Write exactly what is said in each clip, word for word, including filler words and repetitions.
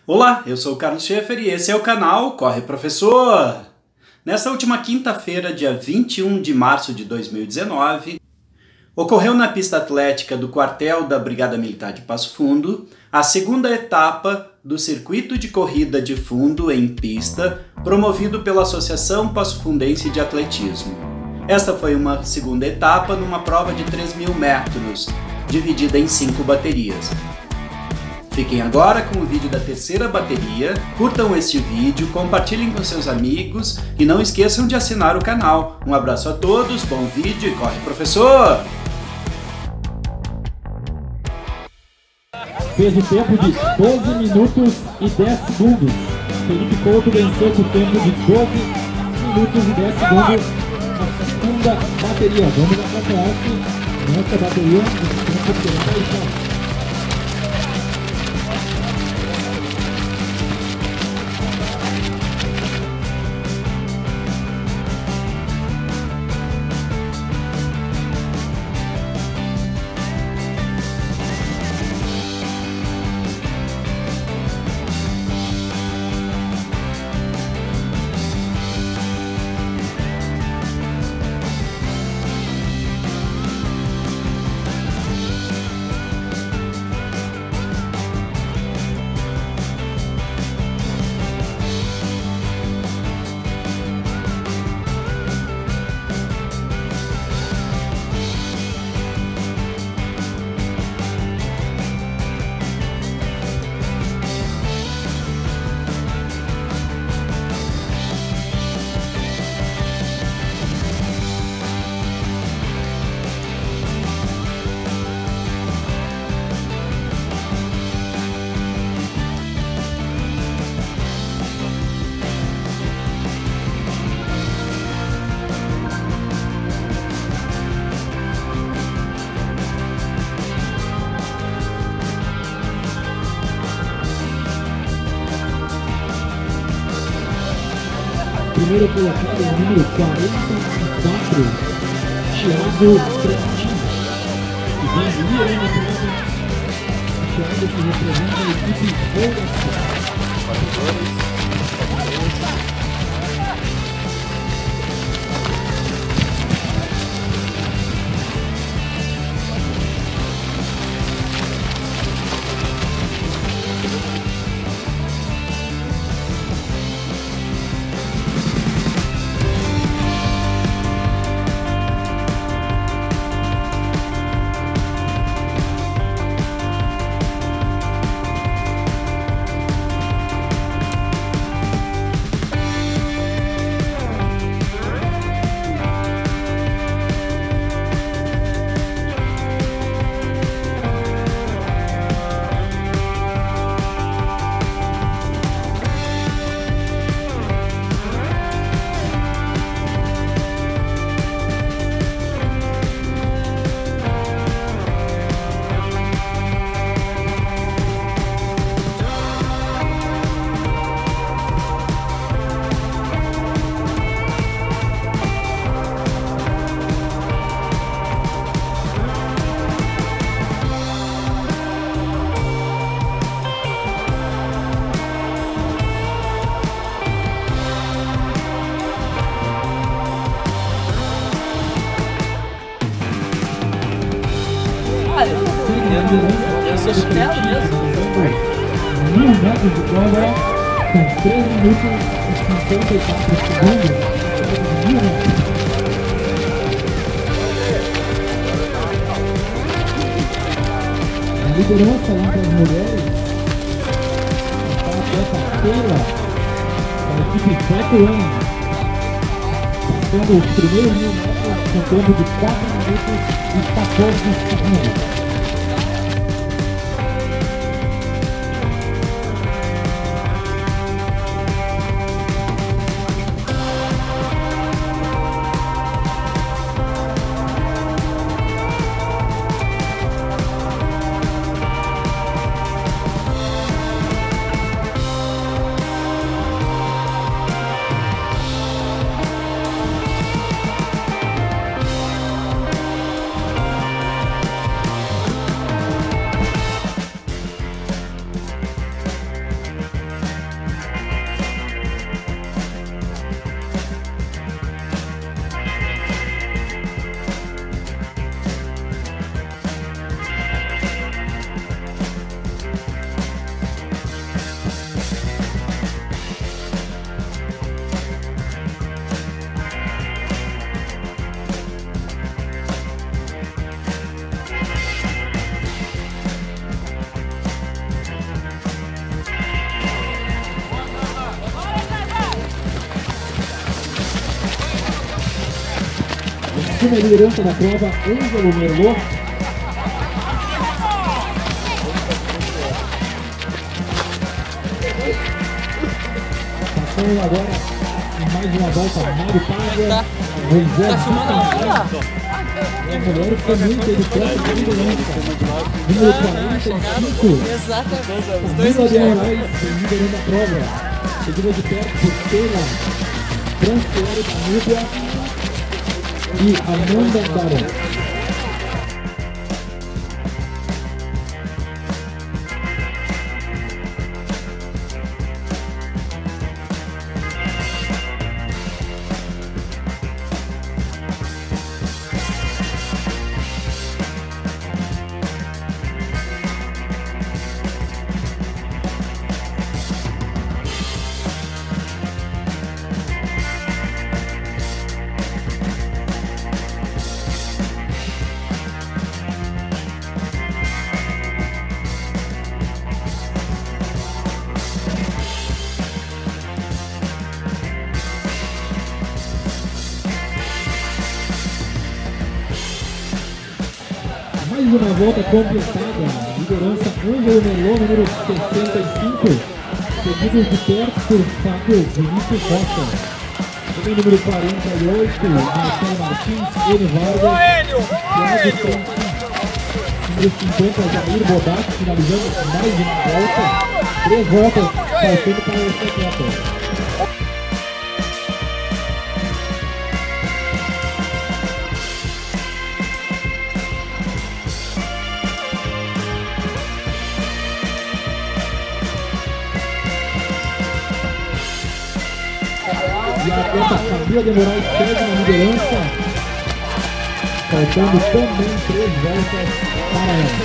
Olá, eu sou o Carlos Schaefer e esse é o canal Corre Professor! Nesta última quinta-feira, dia vinte e um de março de dois mil e dezenove, ocorreu na pista atlética do quartel da Brigada Militar de Passo Fundo a segunda etapa do circuito de corrida de fundo em pista promovido pela Associação Passo Fundense de Atletismo. Esta foi uma segunda etapa numa prova de três mil metros, dividida em cinco baterias. Fiquem agora com o vídeo da terceira bateria, curtam este vídeo, compartilhem com seus amigos e não esqueçam de assinar o canal. Um abraço a todos, bom vídeo e corre, professor! Fez o tempo de doze minutos e dez segundos. Felipe Couto venceu por tempo de doze minutos e dez segundos na segunda bateria. Vamos acompanhar nessa bateria do tempo de paixão. Primeiro colocado é o número quarenta e quatro, Thiago Trentin, que vem liderando a prova. Thiago que representa a equipe Volga. Eu sou chinelo mesmo. Mil metros de prova com três minutos e cinquenta e quatro segundos. A liderança entre as mulheres está a terça-feira da equipe Backland, passando os primeiros mil metros com tempo de quatro minutos e quatorze segundos. assume a liderança da prova, Ângelo Merlot. Passando agora em mais uma volta, Mário Pádua, Moisés Vitor. As mulheres também teve próximo da liderança. Número quarenta e cinco. Exatamente. Camila de Moraes, liderando a prova. Seguida de perto por Keila Franciele da Núbia e Amanda Barão. Mais uma volta completada, liderança Ângelo Merlot, número sessenta e cinco, seguido de perto por Fábio Vinícius Rocha. Também número quarenta e oito, Marcelo Martins, N. Vargas, Thiago Franco, número cinquenta, Jair Bodato, finalizando mais uma volta, três voltas faltando para o secreto. E a atleta Camila de Moraes segue na liderança, faltando também três voltas para ela.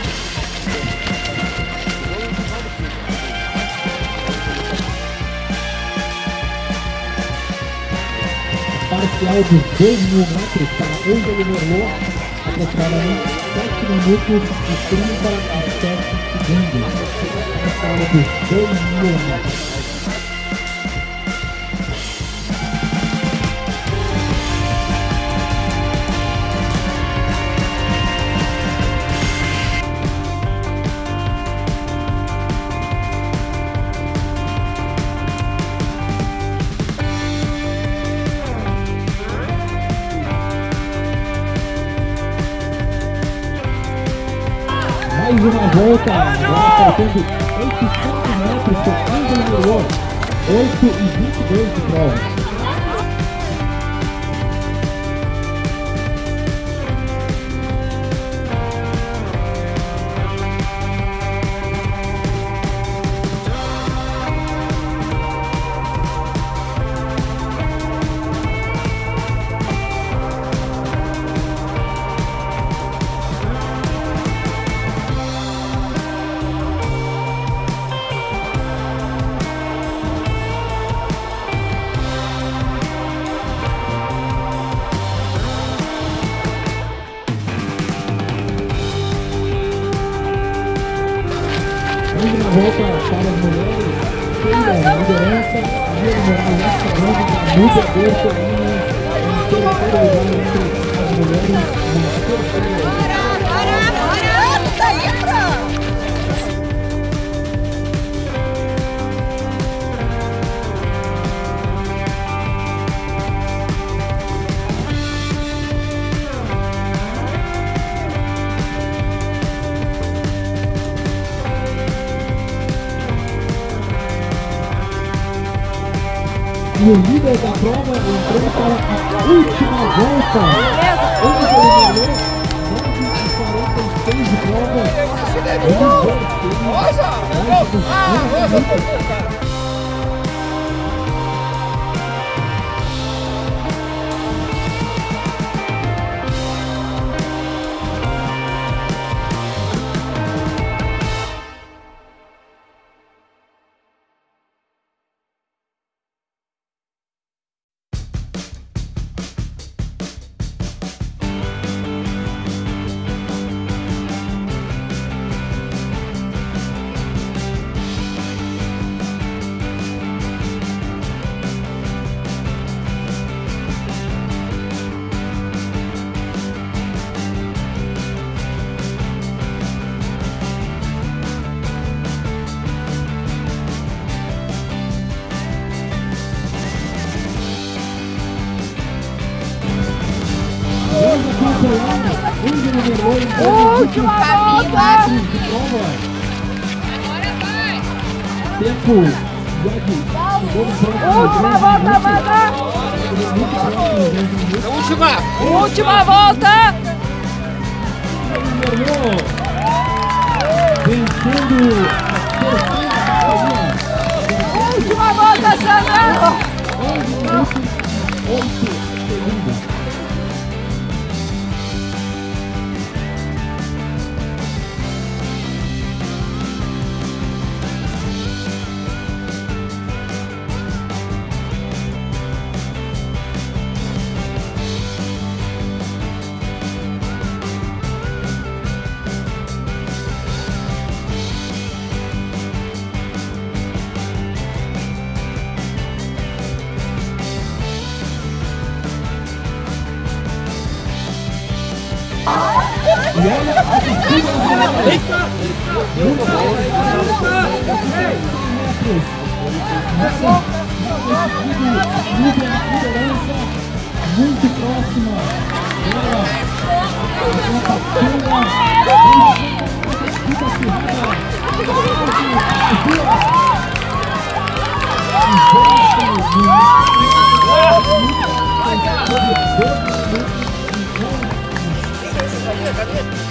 A parcial dos dois mil metros para Ângelo Merlot, aproximadamente sete minutos e trinta e sete segundos. A parcial dos dois mil metros. Mais uma volta, agora faltando oitocentos metros para Ângelo Merlot, oito e vinte e dois de prova. Última volta para as mulheres, Keila, liderança, Camila Moraes, essa grande da Núbia Bertolini, em terceiro lugar entre as mulheres, na terceira lugar. Bora, bora, bora! Tá aí, pronto! E o líder da prova entrando para a última volta. Ângelo Merlot, nove e quarenta e seis de prova. Última volta! Tempo. Última volta, Amanda! Última! Última volta! Vencendo a Última volta, Sandra! oito segundos. E olha a disputa Eita! muito próxima. Cadê?